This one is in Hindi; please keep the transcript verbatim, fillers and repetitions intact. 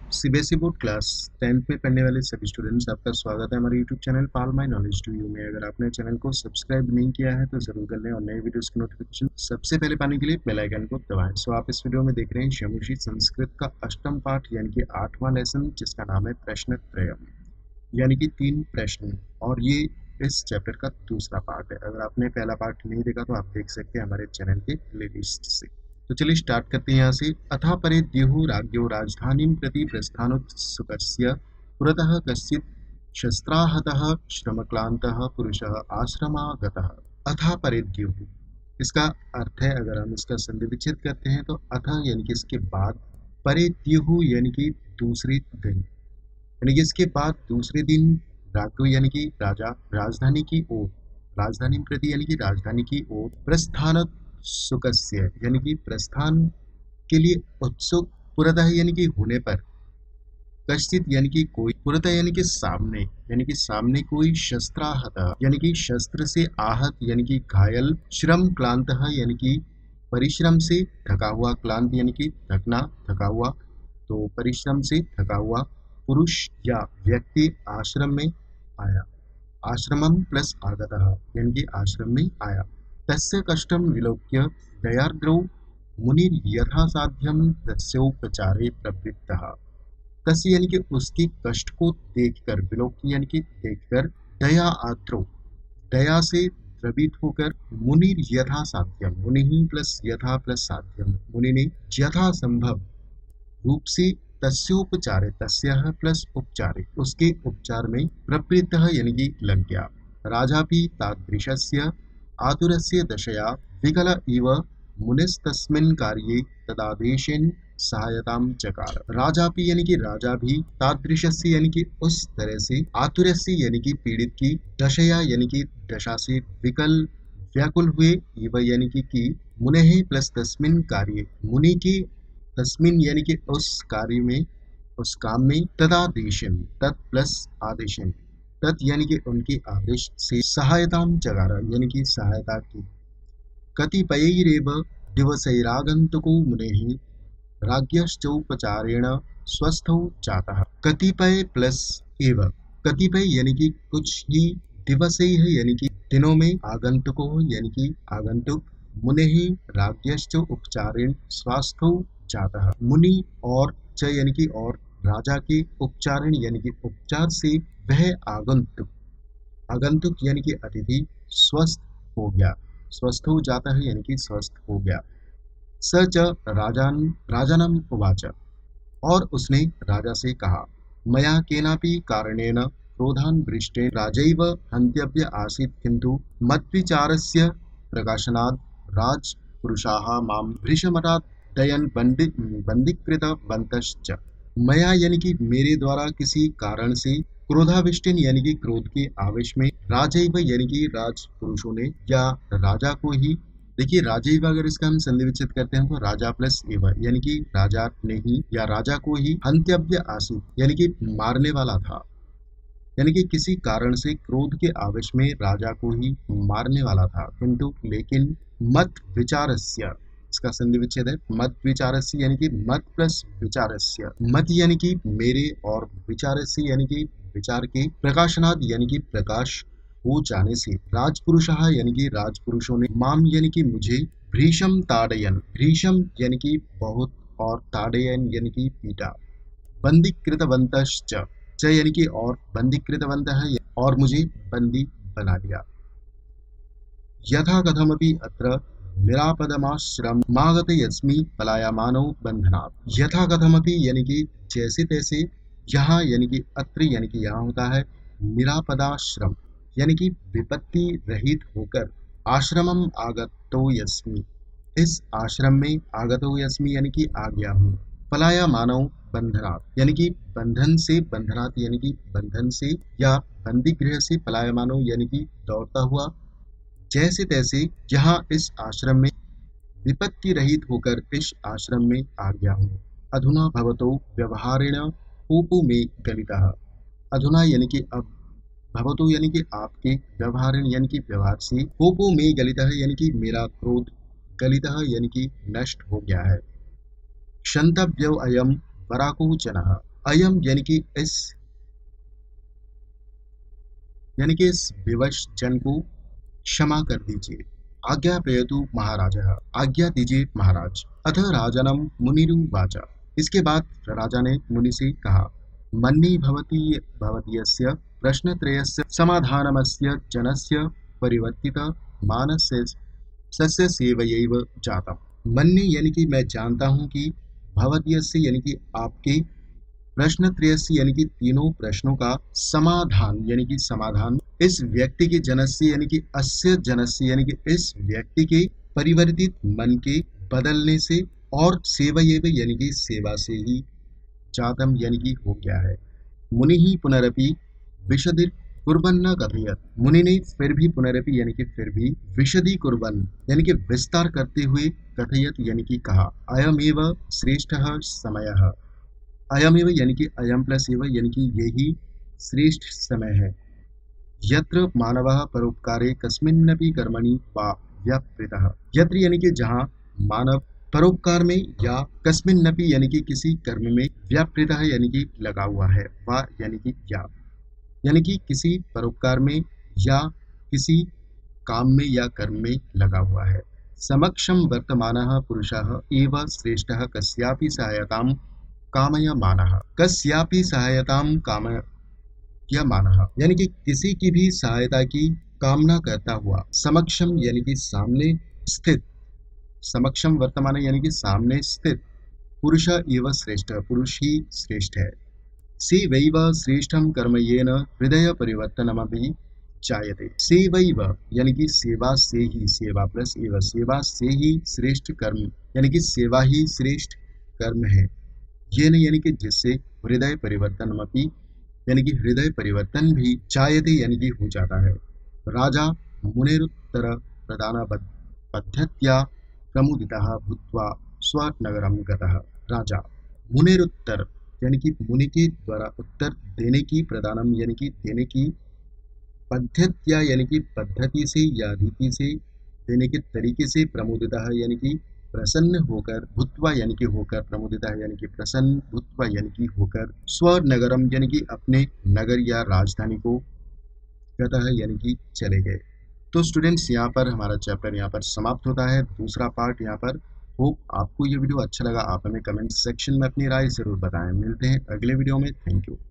सीबीएसई बोर्ड क्लास टेंथ में पढ़ने वाले सभी स्टूडेंट्स, आपका स्वागत है हमारे YouTube channel pal my knowledge to you में। अगर आपने चैनल को सब्सक्राइब नहीं किया है तो जरूर कर लें और नए वीडियोस की नोटिफिकेशन सबसे पहले पाने के लिए बेल आइकन को दबाएं। सो आप इस वीडियो में देख रहे हैं शमुशी संस्कृत का अष्टम पाठ यानी कि आठवां लेसन, जिसका नाम है प्रश्न त्रयम यानी कि तीन प्रश्न, और ये इस चैप्टर का दूसरा पार्ट है। अगर आपने पहला पार्ट नहीं देखा तो आप देख सकते हैं हमारे चैनल के प्लेलिस्ट से। तो चलिए स्टार्ट करते हैं यहाँ से। अथा परे द्युः राज्ञो राजधानीं प्रति प्रस्थानोत्सुकस्य पुरतः कश्चित् शस्त्राहतः श्रमक्लान्तः पुरुषः आश्रमागतः। अथा परे द्युः, इसका अर्थ है, अगर हम इसका संधि विच्छेद करते हैं तो अथा यानी कि इसके बाद, परे द्युः यानी कि दूसरे दिन, यानी कि इसके बाद दूसरे दिन, राज्ञो यानी कि राजा, राजधानी की ओर, राजधानी प्रति यानी कि राजधानी की ओर, प्रस्थान सुकस्य यानी कि प्रस्थान के लिए उत्सुक, पुरतः यानी कि होने पर, कश्चित यानी कि कोई, पुरतः यानी कि सामने, यानी कि सामने कोई, शस्त्राहत यानी कि शस्त्र से आहत यानी कि घायल, श्रम क्लांत यानी कि परिश्रम से थका हुआ, क्लांत यानी कि थकना, थका हुआ, तो परिश्रम से थका हुआ पुरुष या व्यक्ति आश्रम में आया। आश्रमम प्लस आगतः यानी कि आश्रम में आया। तस्य कष्टम विलोक्य दयार्द्रौ मुनिर् यथा साध्यम तस्योपचारे प्रवृत्तः। तस्य यानी कि उसकी कष्ट को देखकर, विलोक्य यानी कि देखकर, दया आर्द्रौ दया से द्रवित होकर, मुनिर् यथा साध्यम, मुनि ही प्लस यथा प्लस साध्यम, मुनि ने यथा संभव रूप से, तस्योपचारे, तस्यः प्लस उपचारे, उसके उपचार में, प्रवृत्तः यानी कि लग गया। राजा भी तादृशस्य आतुरस्य दशया विकल इव मुनिस्तस्मिन् कार्ये तदादेशेन सहायतां चकार। राजा भी यानी कि राजा भी, तादृशस्य यानी कि उस तरह से, आतुरस्य यानी कि पीड़ित की, दशया यानी कि दशा से, विकल व्याकुल हुए, इव यानी कि की, मुनेः प्लस तस्मिन् कार्ये, मुनि की, तस्मिन् यानी कि उस कार्य में, उस काम में, तदादेशन, तत् प्लस आदेशन, तत् यानी कि उनके आदेश से, सहायतां चकार यानी कि सहायता की। कतिपयैरेव दिवसैरागन्तुको मुनेः राज्ञश्चोपचारेण स्वस्थौ जातः। कतिपय प्लस एव, कतिपय यानी कि कुछ ही, दिवसैः यानी कि दिनों में, आगंतुको यानी कि आगंतुक, मुनेः राज्ञश्च उपचारेण स्वस्थौ जातः, मुनि और च यानी कि और, राजा के, उपचारण यानी कि उपचार से, वह आगंतुक, आगंतुक यानी कि अतिथि, स्वस्थ हो गया, स्वस्थ हो जाता है यानी कि स्वस्थ हो गया। स च राजान राजानम उवाच, और उसने राजा से कहा, मया केनापि कारणेन क्रोधान् वृष्टेन राजैव हन्तव्य आसीत्, किन्तु मद्विचारस्य प्रकाशनात् राजपुरुषाः मां भृशमरात् दयन् बंदि बंदीकृतवन्तश्च। मया यानी कि मेरे द्वारा किसी कारण से, क्रोधाविष्टिन यानी कि क्रोध के आवेश में, राजैव यानी कि राजपुरुषों ने, या राजा को ही, देखिए राजैव अगर इसका हम संधि विच्छेद करते हैं तो राजा प्लस एव यानी कि राजा ने ही, या राजा को ही, हंत्यव्य आसीत यानी कि मारने वाला था, यानी कि किसी कारण से क्रोध के आवेश में राजा को ही मारने वाला था, किंतु लेकिन मत विचारस्य, इसका संधि विच्छेद है मत विचारस्य यानी कि मत प्लस विचारस्य, मत यानी कि मेरे, और विचारस्य यानी कि विचार के, प्रकाशनाद यानी कि प्रकाश हो जाने से, राजपुरुषः यानी कि राजपुरुषों ने, माम यानी कि मुझे, भृशम ताड़यन, भृशम यानी कि बहुत, और ताड़यन यानी कि पीटा, बंदीकृतवन्तश्च, च यानी कि और, बंदीकृतवन्तः और मुझे बंदी बना लिया। यथा कथमपि अत्र निरापदमाश्रमागत यस्मि पलायमानो बंधनात्। यथा कथमपि यानी कि जैसे तैसे, यहाँ यानी कि अत्र यानी कि यहाँ होता है, निरापदाश्रम यानी कि विपत्ति रहित होकर, आश्रमम आगतो यस्मि, इस आश्रम में, आगतो यस्मि यानी कि आ गया हूँ, पलायमानो बंधनात् यानी कि बंधन से, बंधनात् यानी कि बंधन से, या बंदीगृह से, पलायमानो यानी कि दौड़ता हुआ, जैसे तैसे, यहाँ इस आश्रम में, विपत्ति रहित होकर इस आश्रम में आ गया हूँ। अधुना भवतो व्यवहारेण कोपो में गलितः। अधुना यानी कि अब, भवतो यानी कि आपके, व्यवहारेण यानी कि व्यवहार से, कोपो में गलितः यानी कि मेरा क्रोध, गलितः यानी कि नष्ट हो गया है। क्षंतव्यो अयम वराको जनः, अयम यानी कि इस यानी कि इस विवश जन को क्षमा कर दीजिए। आज्ञापयतु महाराजः, आज्ञा दीजिए महाराज। अथ राजनम मुनिरुवाच, इसके बाद राजा ने मुनि से कहा, मन्ये भवती भवदीयस्य प्रश्नत्रयस्य समाधानमस्य जनस्य परिवर्तित मानस्य सस्य सेवयैव जातम्। मन्ये यानी कि मैं जानता हूँ कि भवदीयस्य यानी कि आपके प्रश्नत्रयस्य यानी कि तीनों प्रश्नों का समाधान यानी कि समाधान इस व्यक्ति के जनस्य यानी कि अस्य जनस्य यानी कि इस व्यक्ति के परिवर्तित मन के बदलने से और सेवयैव यानी कि सेवा से ही जातम यानी कि हो गया है। मुनि ही पुनरपि विशदि कुर्बन न कथयत, मुनि ने फिर भी पुनरपि यानी कि फिर भी विशदि कुर्बन यानी कि विस्तार करते हुए कथयत यानी कि कहा, अयमेव श्रेष्ठः समयः, अयमेव यानी कि अयम प्लस एव यानी कि यही श्रेष्ठ समय है। यत्र मानवः परोपकारे कस्मिन्नपि कर्मणि वा व्यापृतः, यत्र यानी कि जहाँ मानव परोपकार में या कस्मिन्नपि यानी कि किसी कर्म में व्यापृतः यानी कि लगा हुआ है, वा यानी कि या यानी कि किसी परोपकार में या किसी काम में या कर्म में लगा हुआ है। समक्षम वर्तमानः पुरुषः एव श्रेष्ठः कस्यापि सहायतां कामयमानः, कस्यापि सहायतां कामयमानः यानी कि किसी की भी सहायता की कामना करता हुआ। समक्षम यानी कि सामने स्थित, समक्षम वर्तमान यानी कि सामने स्थित, पुरुष एव श्रेष्ठ, पुरुष ही श्रेष्ठ है। सेवैव श्रेष्ठं कर्म येन हृदय परिवर्तनमपि जायते, सेवैव यानी कि सेवा से ही, सेवा प्लस एव सेवा से ही श्रेष्ठ कर्म यानी कि सेवा ही श्रेष्ठ कर्म है। ये नहीं यानी कि जिससे हृदय परिवर्तनमपि यानी कि हृदय परिवर्तन भी जायते यानी कि हो जाता है। राजा मुनेरुत्तर प्रदान पद्धत्या प्रमुदितः भूत्वा स्वनगरं गतः। राजा मुनेरुत्तर यानी कि मुनि के द्वारा उत्तर देने की, प्रदानम यानी कि देने की, पद्धत्या यानी कि पद्धति से या रीति से, देने के तरीके से, प्रमुदितः यानी कि प्रसन्न होकर, भूत्वा यानी कि होकर, प्रमुदितः यानी कि प्रसन्न, भूत्वा यानी कि होकर, स्वनगरम यानी कि अपने नगर या राजधानी को, गतः यानी कि चले गए। तो स्टूडेंट्स यहाँ पर हमारा चैप्टर यहाँ पर समाप्त होता है, दूसरा पार्ट यहाँ पर। होप आपको ये वीडियो अच्छा लगा। आप हमें कमेंट सेक्शन में अपनी राय ज़रूर बताएं। मिलते हैं अगले वीडियो में। Thank you.